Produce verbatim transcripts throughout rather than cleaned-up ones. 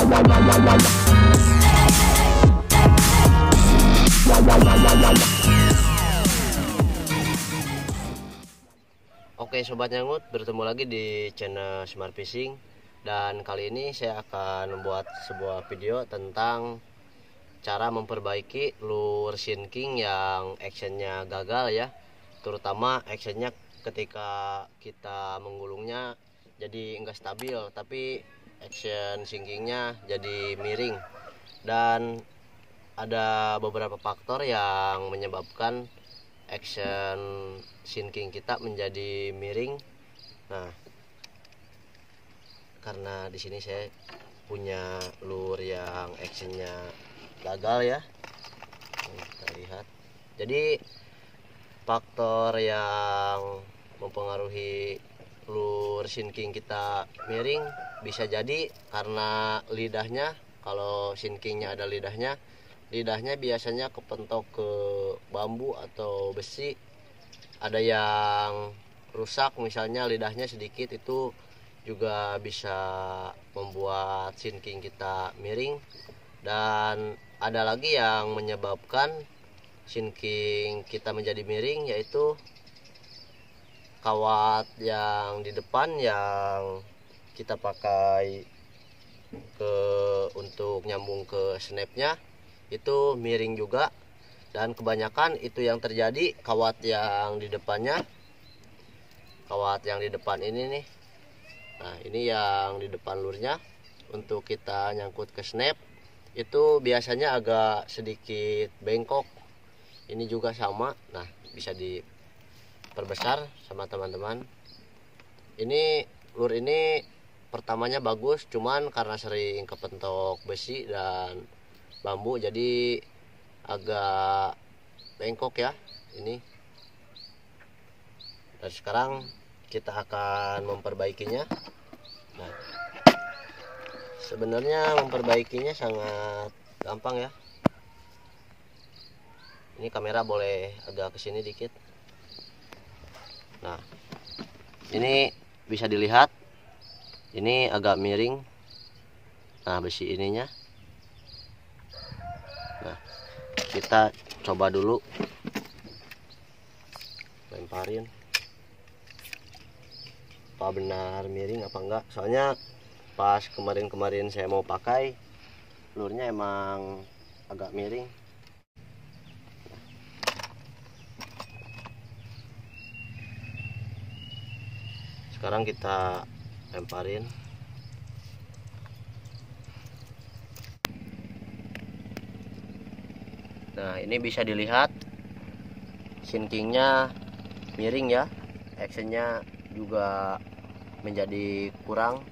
Oke Sobat Nyangut, bertemu lagi di channel Smart Fishing. Dan kali ini saya akan membuat sebuah video tentang cara memperbaiki lure sinking yang actionnya gagal ya. Terutama actionnya ketika kita menggulungnya jadi enggak stabil, tapi action sinkingnya jadi miring. Dan ada beberapa faktor yang menyebabkan action sinking kita menjadi miring. Nah, karena di sini saya punya lure yang actionnya gagal ya. Kita lihat. Jadi faktor yang mempengaruhi lure sinking kita miring bisa jadi karena lidahnya. Kalau sinkingnya ada lidahnya, lidahnya biasanya kepentok ke bambu atau besi. Ada yang rusak, misalnya lidahnya sedikit, itu juga bisa membuat sinking kita miring. Dan ada lagi yang menyebabkan sinking kita menjadi miring, yaitu kawat yang di depan yang kita pakai ke untuk nyambung ke snapnya itu miring juga. Dan kebanyakan itu yang terjadi kawat yang di depannya, kawat yang di depan ini nih. Nah, ini yang di depan lurnya untuk kita nyangkut ke snap itu biasanya agak sedikit bengkok. Ini juga sama. Nah, bisa diperbesar sama teman-teman. Ini lur ini pertamanya bagus, cuman karena sering kepentok besi dan bambu jadi agak bengkok ya ini. Dan sekarang kita akan memperbaikinya. Nah, sebenarnya memperbaikinya sangat gampang ya. Ini kamera boleh agak kesini dikit. Nah, ini bisa dilihat ini agak miring. Nah, besi ininya. Nah, kita coba dulu lemparin apa benar miring apa enggak. Soalnya pas kemarin-kemarin saya mau pakai, lurnya emang agak miring. Sekarang kita lemparin. Nah, ini bisa dilihat sinkingnya miring ya, actionnya juga menjadi kurang.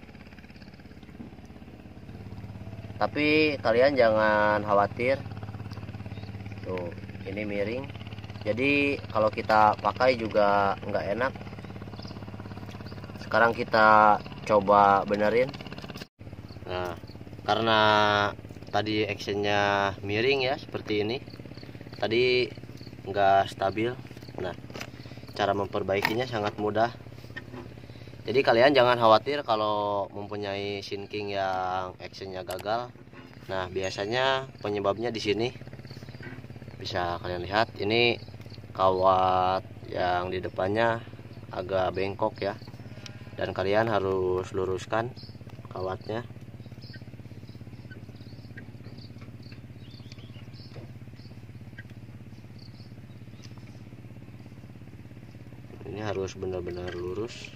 Tapi kalian jangan khawatir, tuh ini miring, jadi kalau kita pakai juga nggak enak. Sekarang kita coba benerin. Nah, karena tadi actionnya miring ya, seperti ini tadi nggak stabil. Nah, cara memperbaikinya sangat mudah. Jadi kalian jangan khawatir kalau mempunyai sinking yang actionnya gagal. Nah, biasanya penyebabnya di sini. Bisa kalian lihat, ini kawat yang di depannya agak bengkok ya. Dan kalian harus luruskan kawatnya. Ini harus benar-benar lurus.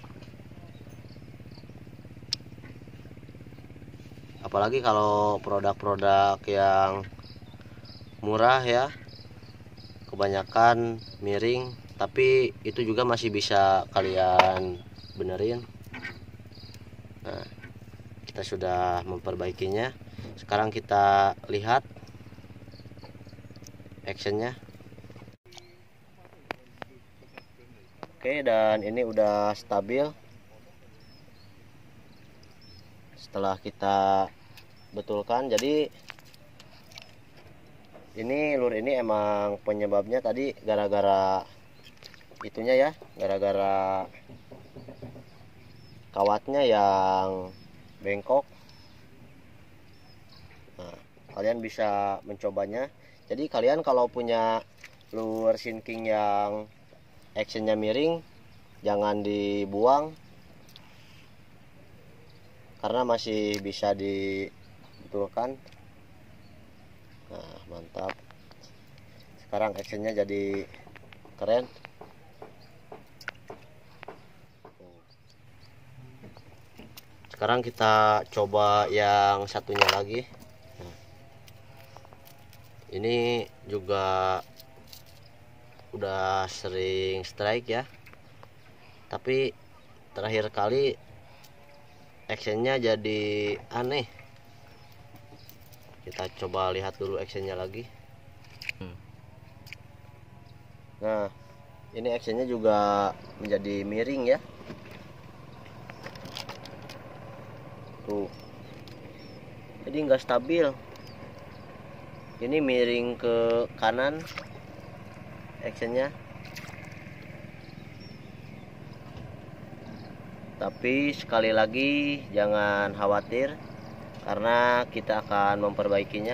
Apalagi kalau produk-produk yang murah ya, kebanyakan miring, tapi itu juga masih bisa kalian benerin. Nah, kita sudah memperbaikinya. Sekarang kita lihat actionnya. Oke, dan ini udah stabil. Setelah kita betulkan, jadi ini lure ini emang penyebabnya tadi gara-gara itunya ya, gara-gara kawatnya yang bengkok. kalian bisa mencobanya. Jadi kalian kalau punya lure sinking yang actionnya miring, jangan dibuang karena masih bisa dibetulkan. Nah, mantap. Sekarang actionnya jadi keren. Sekarang kita coba yang satunya lagi. Nah, ini juga udah sering strike ya, tapi terakhir kali actionnya jadi aneh. Kita coba lihat dulu actionnya lagi. Nah, ini actionnya juga menjadi miring ya. Tuh, jadi nggak stabil. Ini miring ke kanan actionnya, tapi sekali lagi jangan khawatir karena kita akan memperbaikinya.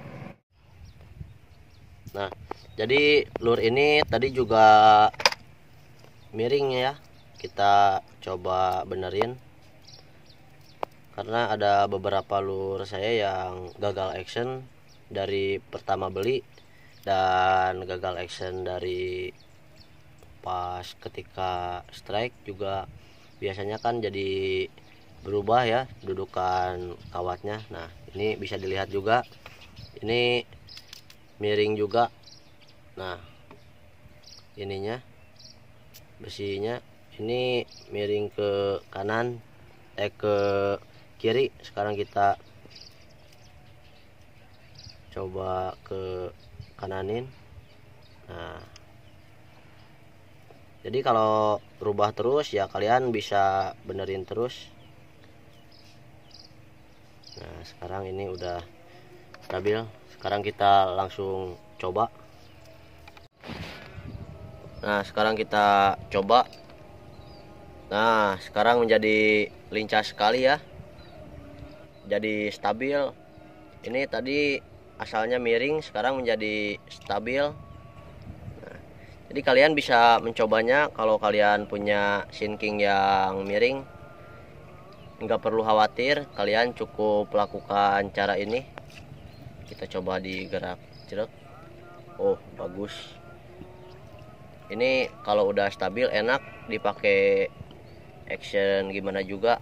Nah, jadi lure ini tadi juga miring ya, kita coba benerin karena ada beberapa lure saya yang gagal action dari pertama beli dan gagal action dari pas ketika strike juga. Biasanya kan jadi berubah ya dudukan kawatnya. Nah, ini bisa dilihat juga ini miring juga. Nah, ininya besinya ini miring ke kanan eh ke kiri. Sekarang kita coba ke kananin. Nah, jadi kalau berubah terus ya kalian bisa benerin terus. Nah, sekarang ini udah stabil. Sekarang kita langsung coba. Nah, sekarang kita coba. Nah, sekarang menjadi lincah sekali ya, jadi stabil. Ini tadi asalnya miring, sekarang menjadi stabil. Nah, jadi kalian bisa mencobanya kalau kalian punya sinking yang miring. Nggak perlu khawatir, kalian cukup lakukan cara ini. Kita coba digerak jeruk. Oh, bagus. Ini kalau udah stabil enak dipakai action gimana juga.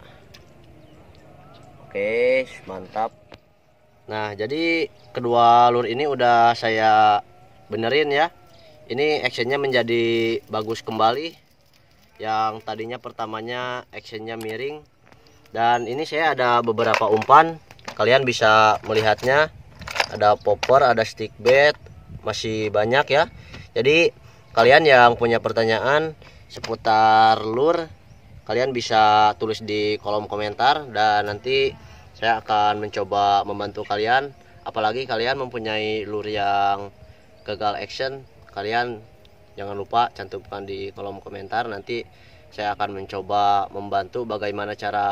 Oke, mantap. Nah, jadi kedua lure ini udah saya benerin ya. Ini actionnya menjadi bagus kembali. Yang tadinya pertamanya actionnya miring. Dan ini saya ada beberapa umpan, kalian bisa melihatnya. Ada popper, ada stick bait, masih banyak ya. Jadi kalian yang punya pertanyaan seputar lure, kalian bisa tulis di kolom komentar dan nanti saya akan mencoba membantu kalian. Apalagi kalian mempunyai lure yang gagal action, kalian jangan lupa cantumkan di kolom komentar. Nanti saya akan mencoba membantu bagaimana cara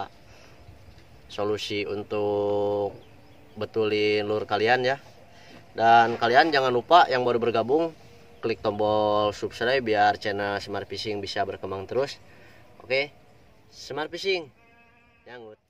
solusi untuk betulin lure kalian ya. Dan kalian jangan lupa yang baru bergabung klik tombol subscribe biar channel Smart Fishing bisa berkembang terus. Oke, Smart Fishing, nyanggut.